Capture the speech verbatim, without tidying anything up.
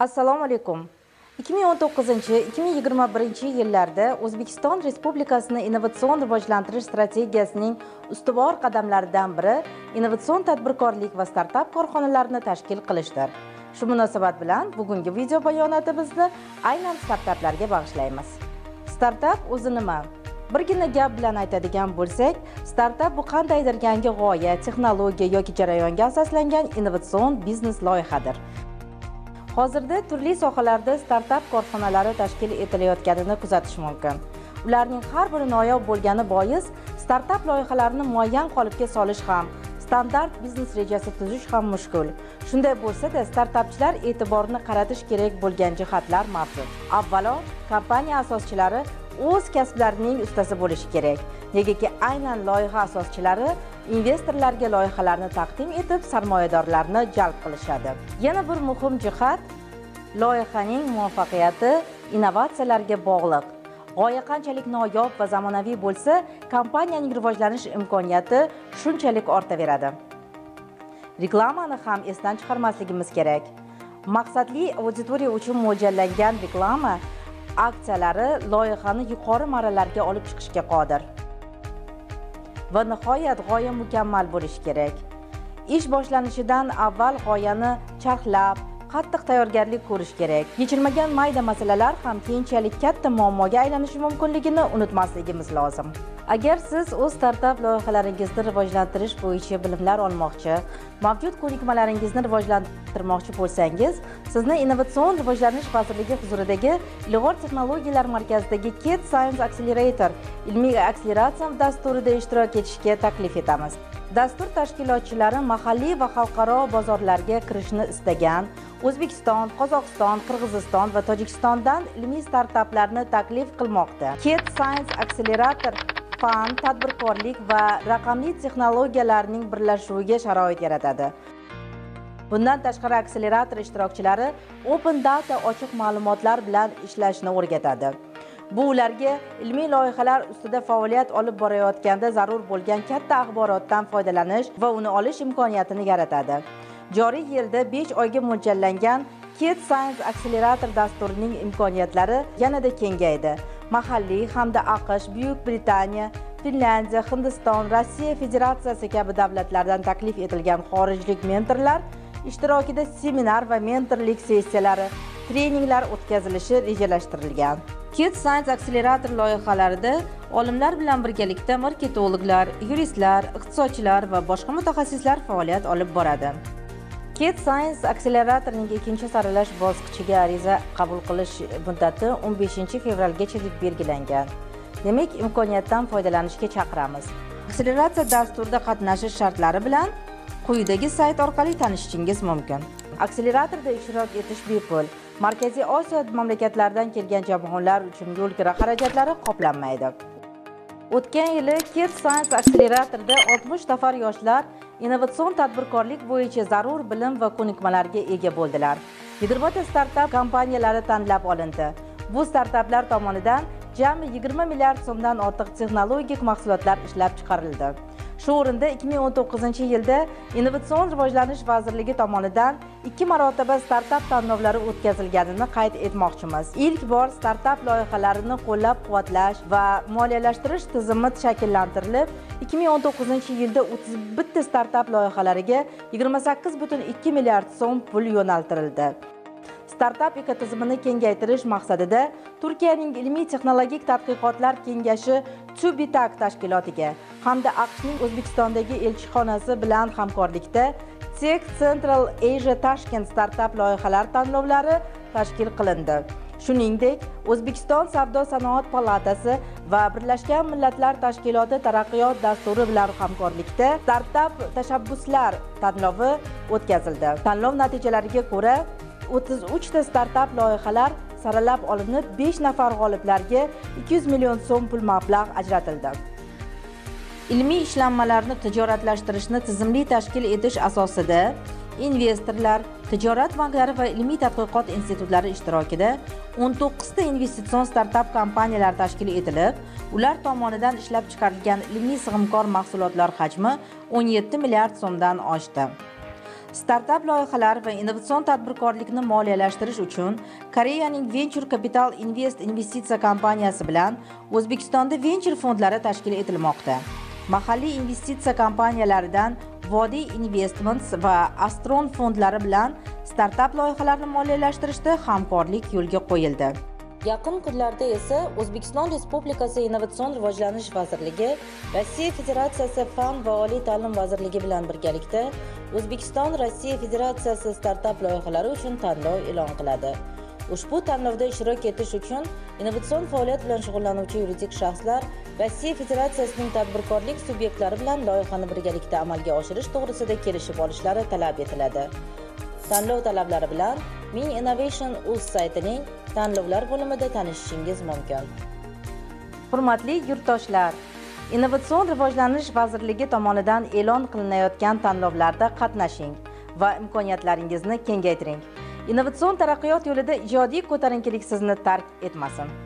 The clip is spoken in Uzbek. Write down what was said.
Assalomu alaykum. ikki ming o'n to'qqizinchi ikki ming yigirma birinchi yillarda O'zbekiston Respublikasini innovatsion rivojlantirish strategiyasining ustuvor qadamlaridan biri innovatsion tadbirkorlik va startap korxonalarini tashkil qilishdir. Shu munosabat bilan bugungi video bayonotimizni aynan startaplarga bag'ishlaymiz. Startap o'zi nima? Birgina gap bilan aytadigan bo'lsak, startap bu qandaydir yangi g'oya, texnologiya yoki jarayonga asoslangan innovatsion biznes loyihadir. Hozirda turli sohalarda startap korxonalari tashkil etilayotganini kuzatish mumkin. Ularning har biri noyob bo'lgani bois, startap loyihalarini muayyan qolipga solish ham, standart biznes rejasi tuzish ham mushkul. Shunday bo'lsa-da, startapchilar e'tiborini qaratish kerak bo'lgan jihatlar mavjud. Avvalo, kompaniya asoschilari o'z kasblarining ustasi bo'lishi kerak. Negaki aynan loyiha asoschilari investorlarga loyihalarni taqdim etib, sarmoyadorlarni jalb qilishadi. Yana bir muhim jihat, loyihaning muvaffaqiyati innovatsiyalarga bog'liq. G'oya qanchalik noyob va zamonaviy bo'lsa, kompaniyaning rivojlanish imkoniyati shunchalik ortaveradi. Reklamani ham esdan chiqarmasligimiz kerak. Maqsadli auditoriya uchun mo'ljallangan reklama aksiyalari loyihani yuqori marralarga olib chiqishga qodir. Va nihoyat g'oya mukammal bo'lishi kerak. Ish boshlanishidan avval g'oyani charxlab, qattiq tayyorgarlik ko'rish kerak. Yechilmagan mayda masalalar ham keyinchalik katta muammoga aylanishi mumkinligini unutmasligimiz lozim. Agar siz o'z startap loyihalaringizni rivojlantirish bo'yicha bilimlar olmoqchi, mavjud ko'nikmalaringizni rivojlantirmoqchi bo'lsangiz, sizni Innovatsion rivojlanish vazirligi huzuridagi Ilg'or texnologiyalar markazidagi Kit Science Accelerator ilmiy akseleratsiya dasturida ishtirok etishga taklif etamiz. Dastur tashkilotchilari mahalliy va xalqaro bozorlarga kirishni istagan O'zbekiston, Qozog'iston, Qirg'iziston va Tojikistondan ilmiy startaplarni taklif qilmoqda. Kit Science Accelerator fan, tadbirkorlik va raqamli texnologiyalarning birlashuviga sharoit yaratadi. Bundan tashqari akselerator ishtirokchilari open data ochiq ma'lumotlar bilan ishlashni o'rgatadi. Bu ularga ilmiy loyihalar ustida faoliyat olib borayotganda zarur bo'lgan katta axborotdan foydalanish va uni olish imkoniyatini yaratadi. Joriy yilda besh oyga mo'ljallangan Kit Science Accelerator dasturining imkoniyatlari yanada kengaydi. Mahalliy hamda AQSh, Buyuk Britaniya, Finlandiya, Hindiston, Rossiya Federatsiyasi kabi davlatlardan taklif etilgan xorijlik mentorlar ishtirokida seminar va mentorlik sessiyalari, treninglar o'tkazilishi rejalashtirilgan. Kit Science Accelerator loyihalarida olimlar bilan birgalikda marketologlar, yuristlar, iqtisodchilar va boshqa mutaxassislar faoliyat olib boradi. Kit Science Acceleratorning ikkinchi saralash bosqichiga ariza qabul qilish muddati o'n beshinchi fevralgacha deb belgilangan. Demak, imkoniyatdan foydalanishga chaqiramiz. Akseleratsiya dasturida qatnashish shartlari bilan quyidagi sayt orqali tanishishingiz mumkin. Akseleratorda ishtirok etish bepul. Markaziy Osiyo mamlakatlaridan kelgan jamoalar uchun yo'l kira xarajatlari qoplanmaydi. O'tgan yili Kit Science Acceleratorda oltmish nafar yoshlar innovatsion tadbirkorlik bo'yicha zarur bilim va ko'nikmalarga ega bo'ldilar. yigirma ta startap kompaniyalari tanlab olindi. Bu startaplar tomonidan jami yigirma milliard so'mdan ortiq texnologik mahsulotlar ishlab chiqarildi. Shu o'rinda ikki ming o'n to'qqizinchi yilda Innovatsion rivojlanish vazirligi tomonidan ikki marotaba startap tanlovlari o'tkazilganini qayd etmoqchimiz. Ilk bor startap loyihalarini qo'llab-quvvatlash va moliyalashtirish tizimi shakllantirilib, ikki ming o'n to'qqizinchi yilda o'ttiz bitta startap loyihalariga yigirma sakkiz butun ikki milliard so'm pul yo'naltirildi. Startap ekotizimini kengaytirish maqsadida Turkiyaning ilmiy texnologik tadqiqotlar kengashi Tubitak tashkilotiga hamda AQShning O'zbekistondagi elchixonasi bilan hamkorlikda Tech Central Asia Tashkent startap loyihalar tanlovlari tashkil qilindi. Shuningdek, O'zbekiston Savdo-sanoat palatasi va Birlashgan Millatlar Tashkiloti taraqqiyot dasturi bilan hamkorlikda startap tashabbuslar tanlovi o'tkazildi. Tanlov natijalariga ko'ra o'ttiz uch ta startap loyihalar saralab olinib, besh nafar g'oliblarga ikki yuz million so'm pul mablag' ajratildi. Ilmiy ishlanmalarni tijoratlashtirishni tizimli tashkil etish asosida investorlar, tijorat banklari va ilmiy tadqiqot institutlari ishtirokida o'n to'qqiz ta investitsion startap kompaniyalar tashkil etilib, ular tomonidan ishlab chiqarilgan ilmiy sig'imkor mahsulotlar hajmi o'n yetti milliard so'mdan oshdi. Startup loyihalar va innovatsion tadbirkorlikni moliyalashtirish uchun Koreyaning Venture Capital Invest investitsiya kompaniyasi bilan O'zbekistonda venture fondlari tashkil etilmoqda. Mahalliy investitsiya kompaniyalaridan Vodiy Investments va Astron fondlari bilan startup loyihalarini moliyalashtirishda hamkorlik yo'lga qo'yildi. Yaqin kunlarda esa O'zbekiston Respublikasi Innovatsion rivojlanish vazirligi, Rossiya Federatsiyasi Fan va oliy ta'lim vazirligi bilan birgalikda O'zbekiston Rossiya Federatsiyasi startup loyihalari uchun tanlov e'lon qiladi. Ushbu tanlovda ishtirok etish uchun innovatsion faoliyat bilan shug'ullanuvchi yuridik shaxslar Rossiya Federatsiyasining tadbirkorlik subyektlari bilan loyihani birgalikda amalga oshirish to'g'risida kelishib olishlari talab etiladi. Tanlov talablari bilan Min Innovation uz saytining tanlovlar bo'limida tanishishingiz mumkin. Hurmatli yurtdoshlar, Innovatsion rivojlanish vazirligi tomonidan e'lon qilinayotgan tanlovlarda qatnashing va imkoniyatlaringizni kengaytiring. Innovatsion taraqqiyot yo'lida ijodiy ko'tarinkilik sizni tark etmasin.